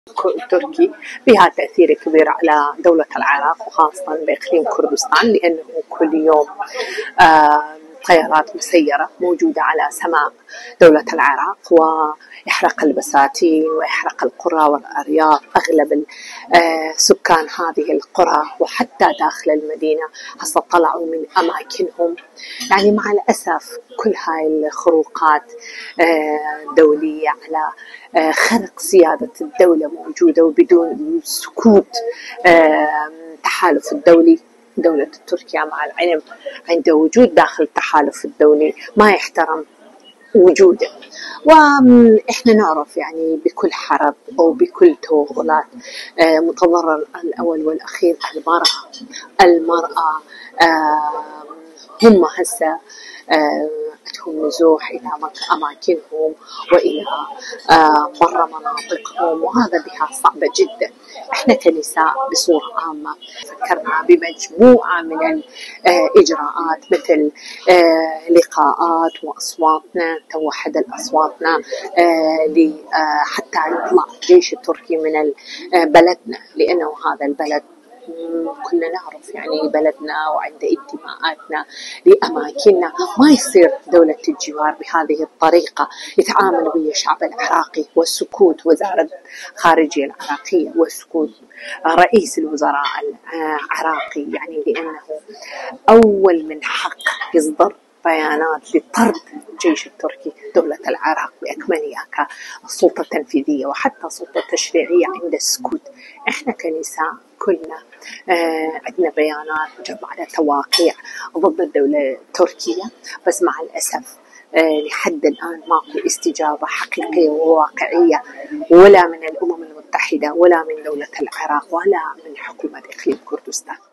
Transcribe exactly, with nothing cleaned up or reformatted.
التركي بها تأثير كبير على دولة العراق وخاصة بإقليم كردستان، لأنه كل يوم آه طيارات مسيرة موجودة على سماء دولة العراق، ويحرق البساتين ويحرق القرى والأرياف. أغلب آه سكان هذه القرى وحتى داخل المدينة هسه طلعوا من أماكنهم. يعني مع الأسف كل هاي الخروقات آه دولية على آه خرق سيادة الدولة موجودة، وبدون سكوت آه التحالف الدولي. دولة تركيا مع العلم عند وجود داخل التحالف الدولي ما يحترم وجوده. وإحنا نعرف يعني بكل حرب أو بكل توغلات متضرر الأول والأخير المرأة. المرأة هم هسه هم نزوح إلى أماكنهم وإلى برا مناطقهم، وهذا بها صعبة جدا. إحنا كنساء بصورة عامة فكرنا بمجموعة من الإجراءات مثل لقاءات وأصواتنا، توحد الأصواتنا حتى يطلع الجيش التركي من بلدنا، لأنه هذا البلد كلنا نعرف يعني بلدنا وعند انتماءاتنا لأماكننا. ما يصير دولة الجوار بهذه الطريقة يتعامل ويا الشعب العراقي، والسكوت وزارة الخارجية العراقية وسكوت رئيس الوزراء العراقي، يعني لأنه أول من حق يصدر بيانات لطرد الجيش التركي دولة العراق بأكملها كسلطة تنفيذية وحتى سلطة تشريعية عند السكوت. إحنا كنساء كلنا آه عندنا بيانات جمعنا تواقيع ضد الدولة التركية، بس مع الأسف آه لحد الآن ماكو استجابة حقيقية وواقعية، ولا من الأمم المتحدة ولا من دولة العراق ولا من حكومة إقليم كردستان.